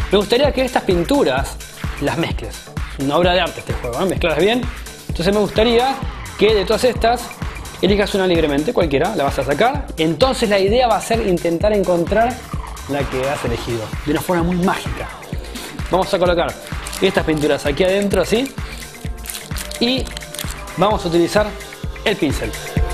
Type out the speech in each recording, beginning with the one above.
Me gustaría que estas pinturas las mezcles. Es una obra de arte este juego, ¿eh? Mezclarlas bien. Entonces me gustaría que de todas estas elijas una libremente, cualquiera, la vas a sacar. Entonces la idea va a ser intentar encontrar la que has elegido de una forma muy mágica. Vamos a colocar estas pinturas aquí adentro, así, y vamos a utilizar el pincel.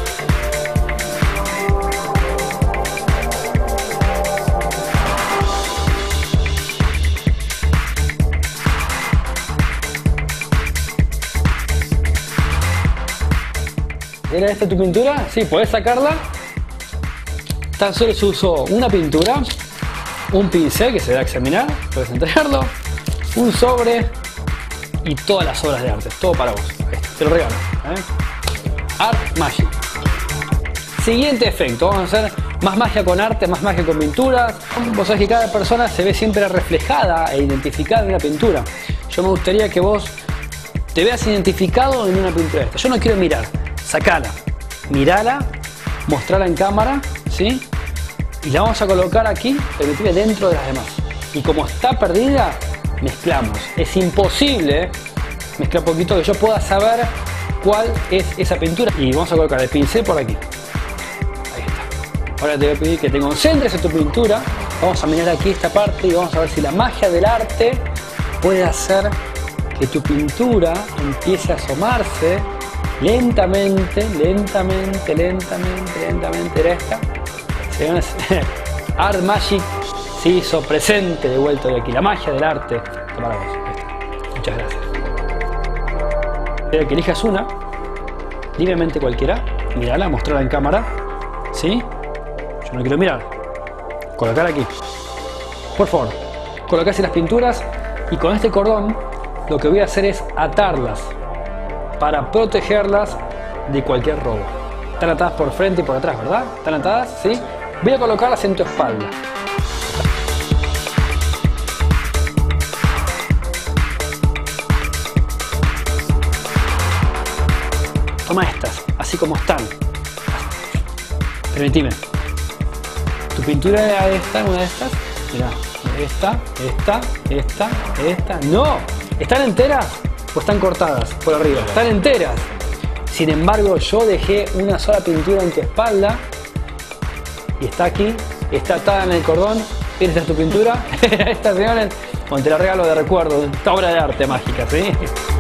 ¿Era esta tu pintura? Sí, puedes sacarla. Tan solo se usó una pintura, un pincel que se va a examinar, puedes entregarlo, un sobre y todas las obras de arte, todo para vos. Te lo regalo, Art Magic. Siguiente efecto, vamos a hacer más magia con arte, más magia con pinturas. Vos sabés que cada persona se ve siempre reflejada e identificada en una pintura. Yo me gustaría que vos te veas identificado en una pintura esta. Yo no quiero mirar, sacala, mirala, mostrala en cámara, ¿sí? Y la vamos a colocar aquí, permitirle dentro de las demás. Y como está perdida, mezclamos. Es imposible mezclar poquito que yo pueda saber cuál es esa pintura. Y vamos a colocar el pincel por aquí. Ahí está. Ahora te voy a pedir que te concentres en tu pintura. Vamos a mirar aquí esta parte y vamos a ver si la magia del arte puede hacer que tu pintura empiece a asomarse lentamente, lentamente, lentamente, lentamente. Era esta. Señores, Art Magic se hizo presente de vuelta de aquí. La magia del arte está para vos. Muchas gracias. Quiero que elijas una, libremente cualquiera. Mírala, mostrarla en cámara. ¿Sí? Yo no quiero mirar. Colocar aquí. Por favor, colocase las pinturas y con este cordón lo que voy a hacer es atarlas para protegerlas de cualquier robo. Están atadas por frente y por atrás, ¿verdad? ¿Están atadas? ¿Sí? Voy a colocarlas en tu espalda. Toma estas, así como están. Permitime. Tu pintura era esta, una de estas. Mirá, esta. ¡No! ¿Están enteras o están cortadas por arriba? Están enteras. Sin embargo, yo dejé una sola pintura en tu espalda y está aquí, está atada en el cordón. ¿Esta es tu pintura? Esta, señores, bueno, te la regalo de recuerdo, esta obra de arte mágica, ¿sí?